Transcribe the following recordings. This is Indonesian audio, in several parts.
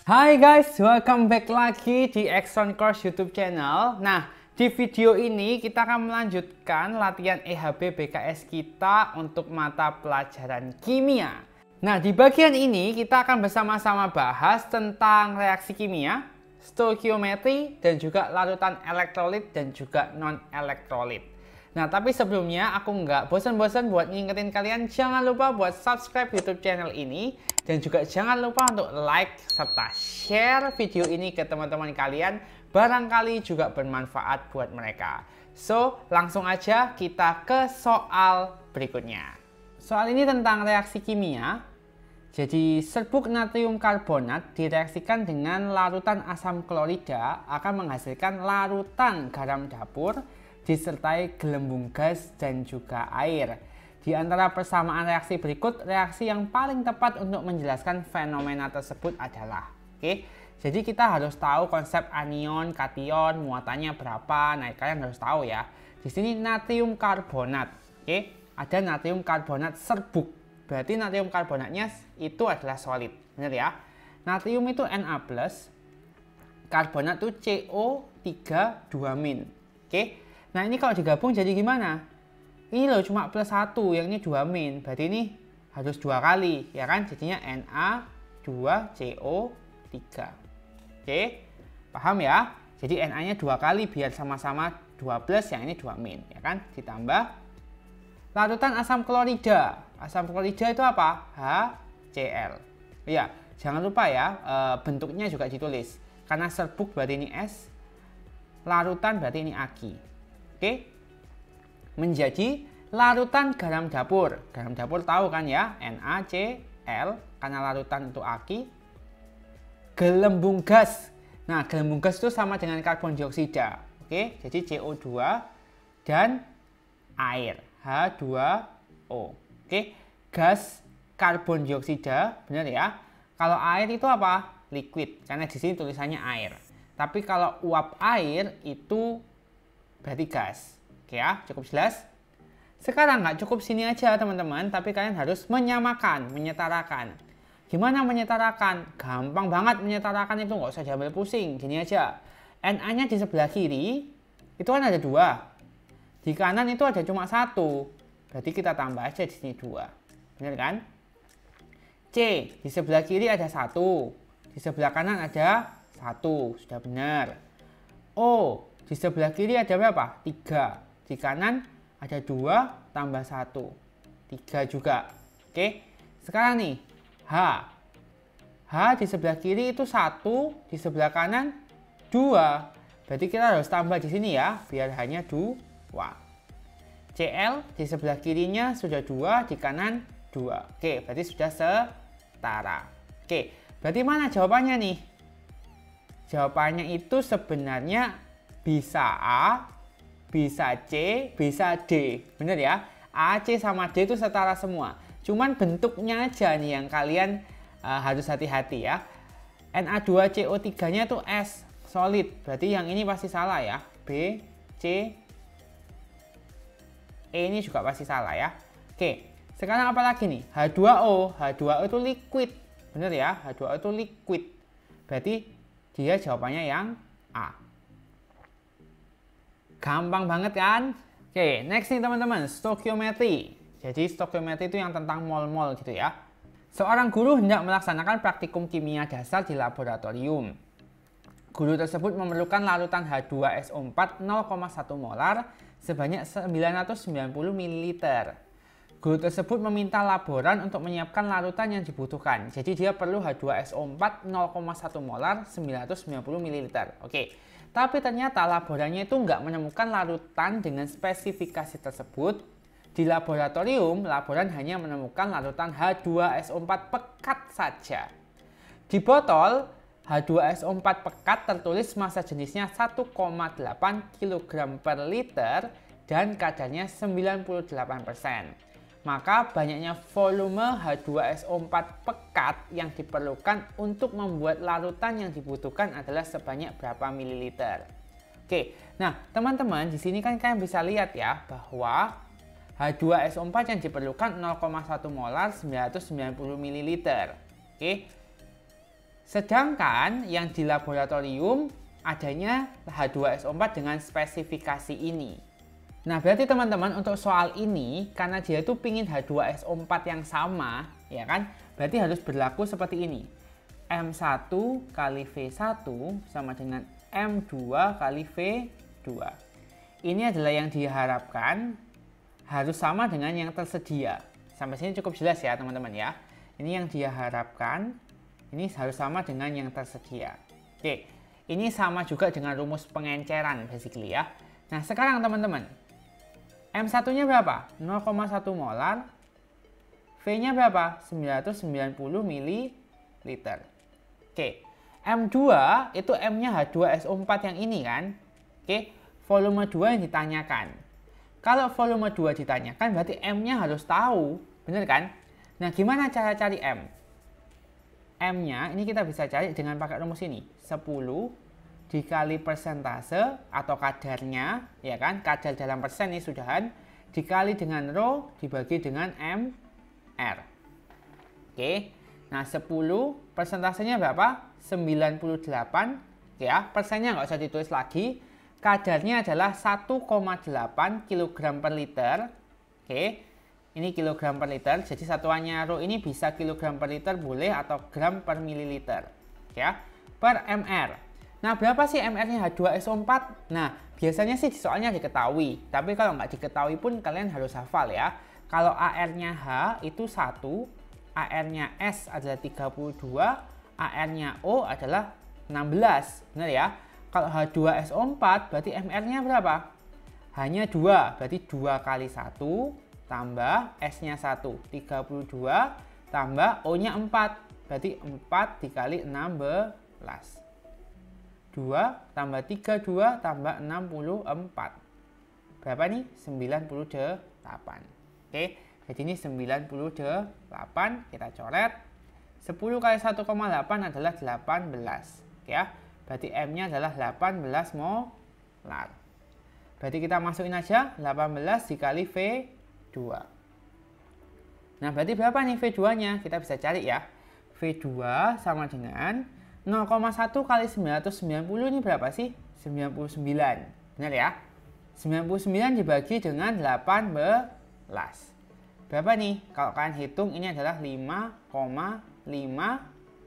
Hai guys, welcome back lagi di Exxon Course YouTube channel. Nah, di video ini kita akan melanjutkan latihan EHB BKS kita untuk mata pelajaran kimia. Nah, di bagian ini kita akan bersama-sama bahas tentang reaksi kimia, stoikiometri, dan juga larutan elektrolit dan juga non-elektrolit. Nah, tapi sebelumnya aku nggak bosan-bosan buat ngingetin kalian, jangan lupa buat subscribe YouTube channel ini. Dan juga jangan lupa untuk like serta share video ini ke teman-teman kalian. Barangkali juga bermanfaat buat mereka. So, langsung aja kita ke soal berikutnya. Soal ini tentang reaksi kimia. Jadi, serbuk natrium karbonat direaksikan dengan larutan asam klorida akan menghasilkan larutan garam dapur disertai gelembung gas dan juga air. Di antara persamaan reaksi berikut, reaksi yang paling tepat untuk menjelaskan fenomena tersebut adalah, jadi kita harus tahu konsep anion, kation, muatannya berapa. Nah, kalian harus tahu ya. Di sini natrium karbonat, ada natrium karbonat serbuk. Berarti natrium karbonatnya itu adalah solid, benar ya? Natrium itu Na+, karbonat itu CO3 2-. Nah, ini kalau digabung jadi gimana? Ini loh cuma +1, yang ini 2-. Berarti ini harus 2 kali, ya kan? Jadinya Na2CO3. Paham ya? Jadi Na-nya 2 kali biar sama-sama 2+, yang ini 2-, ya kan? Ditambah larutan asam klorida. Asam klorida itu apa? HCl. Ya, jangan lupa ya, bentuknya juga ditulis. Karena serbuk berarti ini S, larutan berarti ini Aq. Menjadi larutan garam dapur. Garam dapur tahu kan ya, NaCl, karena larutan untuk Aq. Gelembung gas. Nah, gelembung gas itu sama dengan karbon dioksida. Jadi CO2 dan air, H2O. Gas karbon dioksida, benar ya. Kalau air itu apa? Liquid, karena di sini tulisannya air. Tapi kalau uap air itu berarti gas. Ya, cukup jelas? Sekarang nggak cukup sini aja teman-teman, tapi kalian harus menyamakan, menyetarakan. Gimana menyetarakan? Gampang banget menyetarakan itu, nggak usah diambil pusing. Gini aja, Na-nya di sebelah kiri itu kan ada 2. Di kanan itu ada cuma 1. Berarti kita tambah aja di sini 2. Benar kan? C, di sebelah kiri ada 1. Di sebelah kanan ada 1. Sudah benar. O, di sebelah kiri ada berapa? 3. Di kanan ada 2 tambah 1. 3 juga. Sekarang nih, H. H di sebelah kiri itu 1, di sebelah kanan 2. Berarti kita harus tambah di sini ya, biar hanya 2. Cl di sebelah kirinya sudah 2, di kanan 2. Berarti sudah setara. Berarti mana jawabannya nih? Jawabannya itu sebenarnya bisa A, bisa C, bisa D. Bener ya? A, C sama D itu setara semua. Cuman bentuknya aja nih yang kalian harus hati-hati ya. Na2CO3-nya itu S, solid. Berarti yang ini pasti salah ya. B, C, E ini juga pasti salah ya. Sekarang apa lagi nih? H2O. H2O itu liquid. Bener ya? H2O itu liquid. Berarti dia jawabannya yang A. Gampang banget kan? Next nih teman-teman, stoikiometri. Jadi stoikiometri itu yang tentang mol-mol gitu ya. Seorang guru hendak melaksanakan praktikum kimia dasar di laboratorium. Guru tersebut memerlukan larutan H2SO4 0,1 molar sebanyak 990 ml. Guru tersebut meminta laboran untuk menyiapkan larutan yang dibutuhkan. Jadi dia perlu H2SO4 0,1 molar 990 ml. Tapi ternyata laborannya itu nggak menemukan larutan dengan spesifikasi tersebut. Di laboratorium, laboran hanya menemukan larutan H2SO4 pekat saja. Di botol, H2SO4 pekat tertulis massa jenisnya 1,8 kg per liter dan kadarnya 98%. Maka banyaknya volume H2SO4 pekat yang diperlukan untuk membuat larutan yang dibutuhkan adalah sebanyak berapa mililiter. Nah teman-teman di sini kan kalian bisa lihat ya bahwa H2SO4 yang diperlukan 0,1 molar 990 ml. Sedangkan yang di laboratorium adanya H2SO4 dengan spesifikasi ini. Nah, berarti teman-teman untuk soal ini, karena dia itu pingin H2SO4 yang sama, ya kan? Berarti harus berlaku seperti ini. M1 kali V1 sama dengan M2 kali V2. Ini adalah yang diharapkan harus sama dengan yang tersedia. Sampai sini cukup jelas ya teman-teman ya. Ini yang dia harapkan, ini harus sama dengan yang tersedia. Oke, ini sama juga dengan rumus pengenceran basically ya. Nah sekarang teman-teman, M1-nya berapa? 0,1 molar. V-nya berapa? 990 ml. Oke, M2 itu M-nya H2SO4 yang ini kan. Oke, volume 2 yang ditanyakan. Kalau volume 2 ditanyakan berarti M-nya harus tahu, bener kan? Nah, gimana cara cari M? M-nya ini kita bisa cari dengan pakai rumus ini. 10 dikali persentase atau kadarnya, ya kan? Kadar dalam persen ini sudahan, dikali dengan rho dibagi dengan MR. Oke. Nah, 10 persentasenya berapa? 98. Ya, persennya nggak usah ditulis lagi. Kadarnya adalah 1,8 kg per liter. Oke. Ini kilogram per liter. Jadi satuannya rho ini bisa kilogram per liter boleh atau gram per mililiter. Ya. Per MR. Nah, berapa sih MR-nya H2SO4? Nah, biasanya sih soalnya diketahui. Tapi kalau nggak diketahui pun kalian harus hafal ya. Kalau AR-nya H itu 1, AR-nya S adalah 32, AR-nya O adalah 16. Benar ya? Kalau H2SO4 berarti MR-nya berapa? Hanya 2, berarti 2 kali 1 tambah S-nya 1, 32 tambah O-nya 4. Berarti 4 dikali 16. 2 tambah 32 tambah 64. Berapa nih? 98. Oke, jadi ini 98. Kita coret. 10 kali 1,8 adalah 18. Oke ya. Berarti M-nya adalah 18 molar. Berarti kita masukin aja 18 dikali V2. Nah, berarti berapa nih V2-nya? Kita bisa cari ya. V2 sama dengan 0,1 kali 990 ini berapa sih? 99. Benar ya? 99 dibagi dengan 18. Berapa nih? Kalau kalian hitung ini adalah 5,5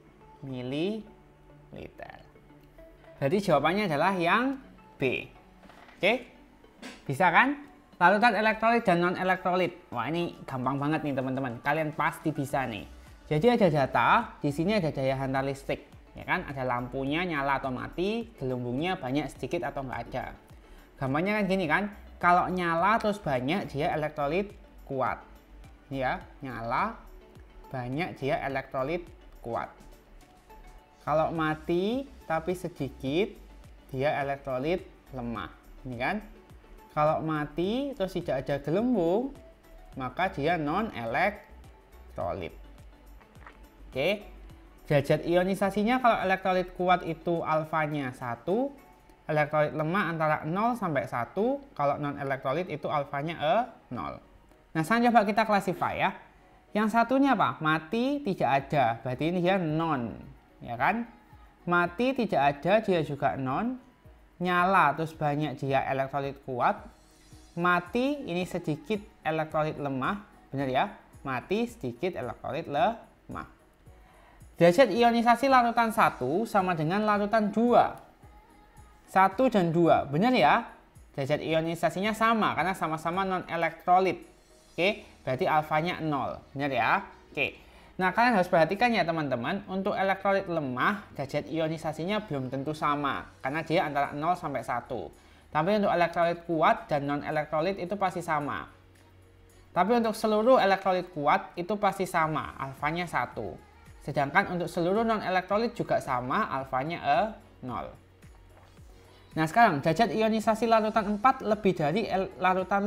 ml. Berarti jawabannya adalah yang B. Oke? Bisa kan? Larutan elektrolit dan non-elektrolit. Wah, ini gampang banget nih teman-teman. Kalian pasti bisa nih. Jadi ada data, di sini ada daya hantar listrik. Ya kan, ada lampunya nyala atau mati, gelembungnya banyak sedikit atau nggak ada. Gambarnya kan gini kan, kalau nyala terus banyak dia elektrolit kuat. Ya, nyala banyak dia elektrolit kuat. Kalau mati tapi sedikit dia elektrolit lemah. Ini kan, kalau mati terus tidak ada gelembung maka dia non elektrolit. Oke. Derajat ionisasinya kalau elektrolit kuat itu alfanya 1, elektrolit lemah antara 0 sampai 1, kalau non elektrolit itu alfanya 0. Nah, sekarang coba kita classify ya. Yang satunya apa? Mati tidak ada, berarti ini dia non, ya kan? Mati tidak ada, dia juga non. Nyala terus banyak dia elektrolit kuat. Mati ini sedikit elektrolit lemah, benar ya? Mati sedikit elektrolit lemah. Derajat ionisasi larutan 1 sama dengan larutan 2. 1 dan 2, benar ya? Derajat ionisasinya sama karena sama-sama non-elektrolit. Oke, berarti alfanya 0, benar ya? Oke, nah kalian harus perhatikan ya teman-teman, untuk elektrolit lemah, derajat ionisasinya belum tentu sama, karena dia antara 0 sampai 1. Tapi untuk elektrolit kuat dan non-elektrolit itu pasti sama. Tapi untuk seluruh elektrolit kuat itu pasti sama, alfanya 1. Sedangkan untuk seluruh non-elektrolit juga sama, alfanya 0. Nah sekarang, derajat ionisasi larutan 4 lebih dari larutan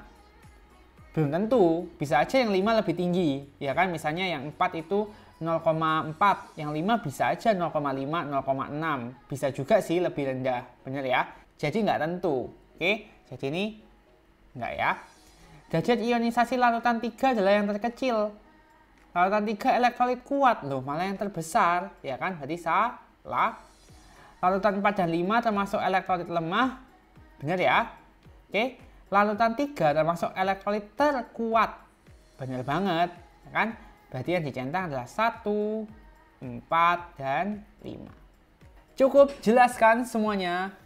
5. Belum tentu, bisa aja yang 5 lebih tinggi. Ya kan, misalnya yang 4 itu 0,4, yang 5 bisa aja 0,5, 0,6. Bisa juga sih lebih rendah, bener ya? Jadi nggak tentu. Oke, jadi ini nggak ya. Derajat ionisasi larutan 3 adalah yang terkecil. Larutan 3 elektrolit kuat loh, malah yang terbesar, ya kan? Berarti salah. Larutan 4 dan 5 termasuk elektrolit lemah, benar ya? Oke. Larutan 3 termasuk elektrolit terkuat, benar banget, ya kan? Berarti yang dicentang adalah 1, 4, dan 5. Cukup jelaskan semuanya?